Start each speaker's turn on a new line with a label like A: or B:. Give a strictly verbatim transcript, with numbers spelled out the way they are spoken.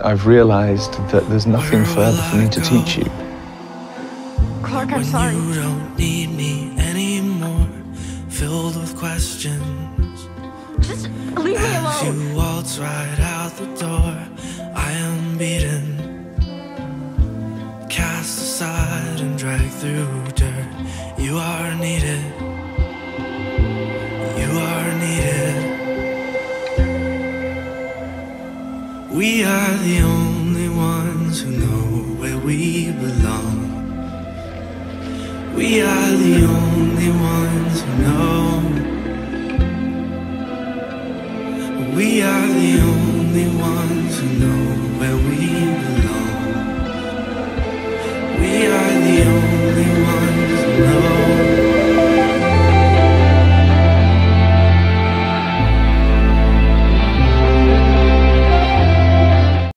A: I've realized that there's nothing further for me to teach you.
B: Clark, I'm sorry.
C: You don't need me anymore, filled with questions.
B: Just leave me
C: As
B: alone.
C: you waltz right out the door, I am beaten, cast aside and dragged through dirt. You are needed, you are needed. We are the only ones who know where we belong. We are the only ones who know. We are the only ones who know where we belong. We are the only ones.